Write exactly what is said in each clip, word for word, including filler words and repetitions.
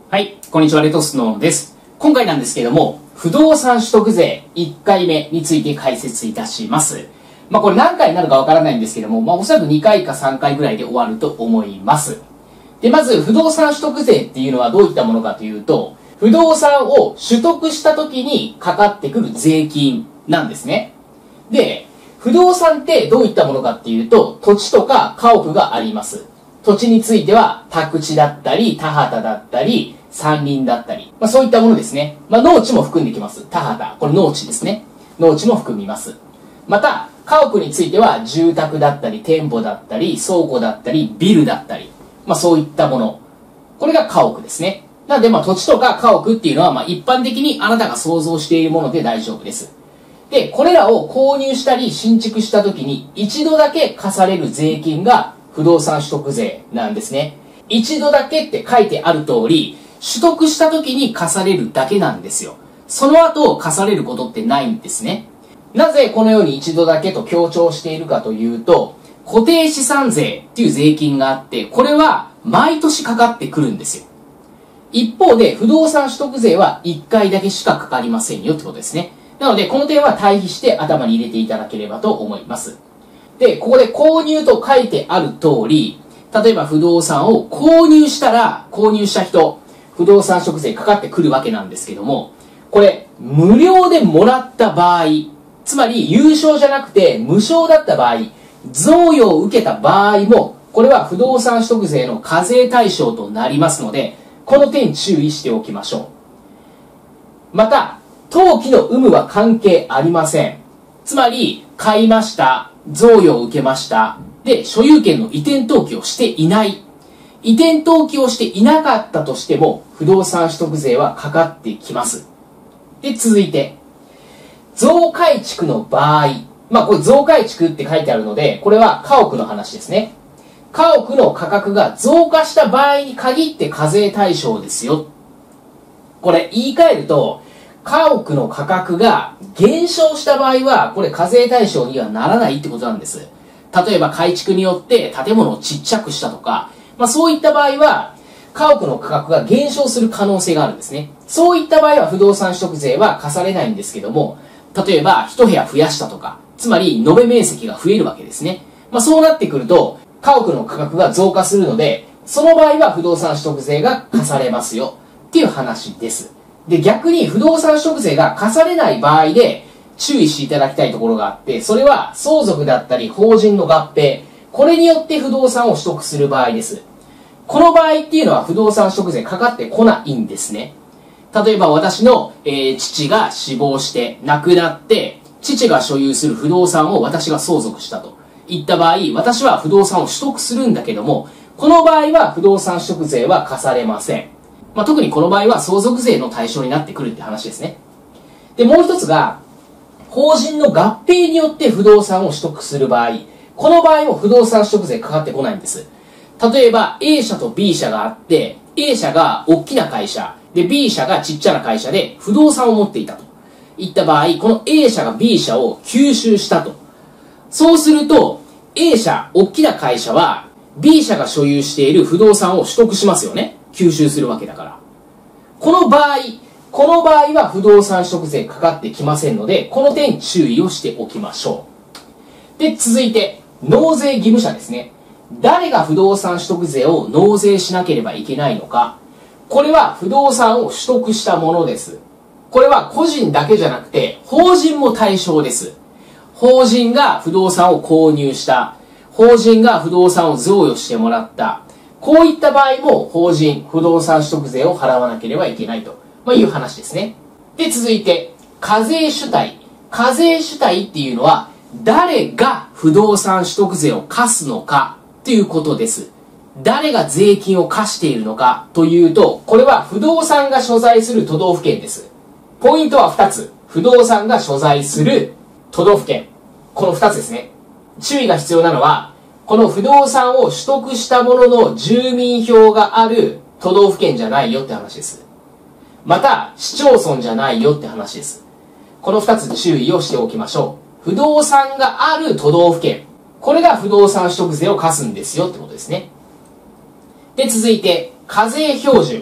はい、こんにちは、レトスノーです。今回なんですけれども、不動産取得税いっかいめについて解説いたします。まあこれ何回になるかわからないんですけども、まあおそらくにかいかさんかいぐらいで終わると思います。で、まず不動産取得税っていうのはどういったものかというと、不動産を取得した時にかかってくる税金なんですね。で、不動産ってどういったものかっていうと、土地とか家屋があります。土地については、宅地だったり、田畑だったり、山林だったり、まあそういったものですね。まあ農地も含んできます。田畑。これ農地ですね。農地も含みます。また、家屋については、住宅だったり、店舗だったり、倉庫だったり、ビルだったり、まあそういったもの。これが家屋ですね。なので、まあ土地とか家屋っていうのは、まあ一般的にあなたが想像しているもので大丈夫です。で、これらを購入したり新築した時に、一度だけ課される税金が、不動産取得税なんですね。一度だけって書いてある通り、取得した時に課されるだけなんですよ。その後課されることってないんですね。なぜこのように一度だけと強調しているかというと、固定資産税っていう税金があって、これは毎年かかってくるんですよ。一方で不動産取得税はいっかいだけしかかかりませんよってことですね。なのでこの点は対比して頭に入れていただければと思います。で、ここで購入と書いてある通り、例えば不動産を購入したら、購入した人、不動産取得税かかってくるわけなんですけども、これ、無料でもらった場合、つまり有償じゃなくて無償だった場合、贈与を受けた場合も、これは不動産取得税の課税対象となりますので、この点注意しておきましょう。また、登記の有無は関係ありません。つまり、買いました。贈与を受けました。で、所有権の移転登記をしていない。移転登記をしていなかったとしても、不動産取得税はかかってきます。で、続いて、増改築の場合。まあ、これ増改築って書いてあるので、これは家屋の話ですね。家屋の価格が増加した場合に限って課税対象ですよ。これ言い換えると、家屋の価格が減少した場合は、これ課税対象にはならないってことなんです。例えば改築によって建物をちっちゃくしたとか、まあそういった場合は、家屋の価格が減少する可能性があるんですね。そういった場合は不動産取得税は課されないんですけども、例えば一部屋増やしたとか、つまり延べ面積が増えるわけですね。まあそうなってくると、家屋の価格が増加するので、その場合は不動産取得税が課されますよっていう話です。で、逆に不動産取得税が課されない場合で注意していただきたいところがあって、それは相続だったり法人の合併、これによって不動産を取得する場合です。この場合っていうのは不動産取得税かかってこないんですね。例えば私の、えー、父が死亡して亡くなって、父が所有する不動産を私が相続したといった場合、私は不動産を取得するんだけども、この場合は不動産取得税は課されません。まあ、特にこの場合は相続税の対象になってくるって話ですね。で、もう一つが、法人の合併によって不動産を取得する場合、この場合も不動産取得税かかってこないんです。例えば A 社と B 社があって、A 社が大きな会社、で B 社がちっちゃな会社で不動産を持っていたといった場合、この A 社が B 社を吸収したと。そうすると、A 社、大きな会社は B 社が所有している不動産を取得しますよね。吸収するわけだから。この場合、この場合は不動産取得税かかってきませんので、この点注意をしておきましょう。で、続いて、納税義務者ですね。誰が不動産取得税を納税しなければいけないのか。これは不動産を取得したものです。これは個人だけじゃなくて、法人も対象です。法人が不動産を購入した。法人が不動産を贈与してもらった。こういった場合も法人、不動産取得税を払わなければいけないと、まあ、いう話ですね。で、続いて、課税主体。課税主体っていうのは、誰が不動産取得税を課すのかということです。誰が税金を課しているのかというと、これは不動産が所在する都道府県です。ポイントはふたつ。不動産が所在する都道府県。このふたつですね。注意が必要なのは、この不動産を取得したものの住民票がある都道府県じゃないよって話です。また、市町村じゃないよって話です。このふたつ注意をしておきましょう。不動産がある都道府県。これが不動産取得税を課すんですよってことですね。で、続いて、課税標準。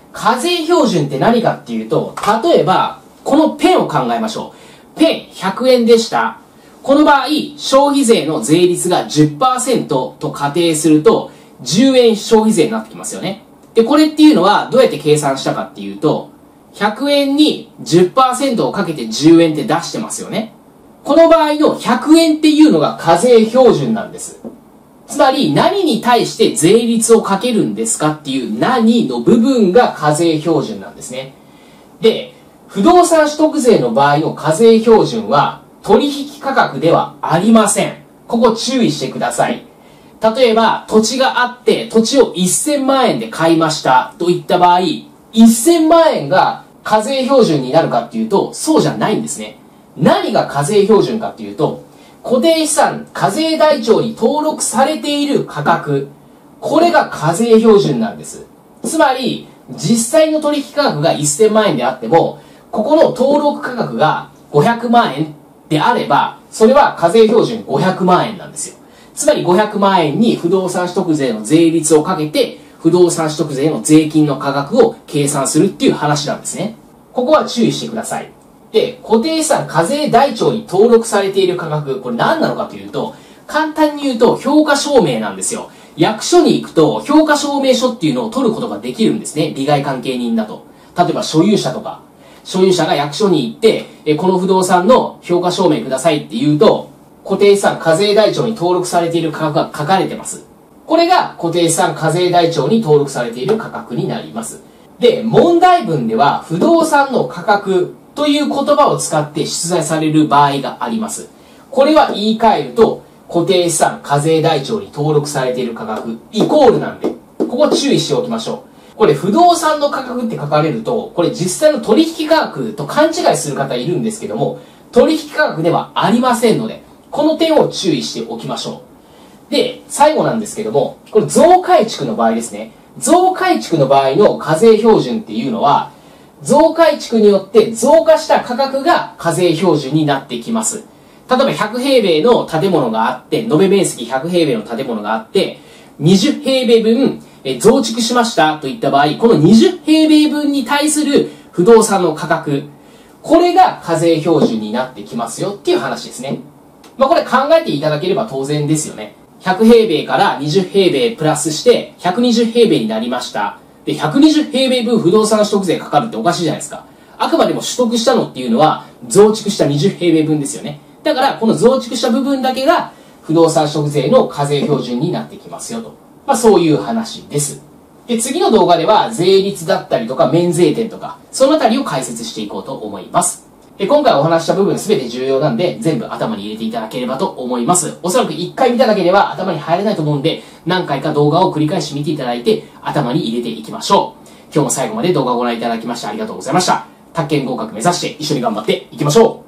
課税標準って何かっていうと、例えば、このペンを考えましょう。ペンひゃくえんでした。この場合、消費税の税率が じゅっパーセント と仮定すると、じゅうえん消費税になってきますよね。で、これっていうのはどうやって計算したかっていうと、ひゃくえんに じゅっパーセント をかけてじゅうえんって出してますよね。この場合のひゃくえんっていうのが課税標準なんです。つまり何に対して税率をかけるんですかっていう何の部分が課税標準なんですね。で、不動産取得税の場合の課税標準は取引価格ではありません。ここ注意してください。例えば土地があって土地をせんまんえんで買いましたといった場合、せんまんえんが課税標準になるかっていうとそうじゃないんですね。何が課税標準かっていうと、固定資産課税台帳に登録されている価格、これが課税標準なんです。つまり実際の取引価格がせんまんえんであっても、ここの登録価格がごひゃくまんえんであれば、それは課税標準ごひゃくまんえんなんですよ。つまりごひゃくまんえんに不動産取得税の税率をかけて、不動産取得税の税金の価格を計算するっていう話なんですね。ここは注意してください。で、固定資産課税台帳に登録されている価格、これ何なのかというと、簡単に言うと評価証明なんですよ。役所に行くと評価証明書っていうのを取ることができるんですね。利害関係人だと。例えば所有者とか、所有者が役所に行って、えこの不動産の評価証明くださいって言うと、固定資産課税台帳に登録されている価格が書かれてます。これが固定資産課税台帳に登録されている価格になります。で、問題文では不動産の価格という言葉を使って出題される場合があります。これは言い換えると、固定資産課税台帳に登録されている価格イコールなんで、ここ注意しておきましょう。これ不動産の価格って書かれると、これ実際の取引価格と勘違いする方いるんですけども、取引価格ではありませんので、この点を注意しておきましょう。で、最後なんですけども、これ増改築の場合ですね。増改築の場合の課税標準っていうのは、増改築によって増加した価格が課税標準になってきます。例えばひゃくへいべいの建物があって、延べ面積ひゃくへいべいの建物があって、にじゅうへいべいぶん増築しましたといった場合、このにじゅうへいべいぶんに対する不動産の価格、これが課税標準になってきますよっていう話ですね。まあこれ考えていただければ当然ですよね。ひゃくへいべいからにじゅうへいべいプラスしてひゃくにじゅうへいべいになりました。で、ひゃくにじゅうへいべいぶん不動産取得税かかるっておかしいじゃないですか。あくまでも取得したのっていうのは増築したにじゅうへいべいぶんですよね。だからこの増築した部分だけが不動産取得税の課税標準になってきますよと。まあそういう話です。で、次の動画では税率だったりとか免税店とか、そのあたりを解説していこうと思います。で、今回お話した部分すべて重要なんで、全部頭に入れていただければと思います。おそらくいっかい見ただけでは頭に入れないと思うんで、何回か動画を繰り返し見ていただいて、頭に入れていきましょう。今日も最後まで動画をご覧いただきましてありがとうございました。宅建合格目指して一緒に頑張っていきましょう。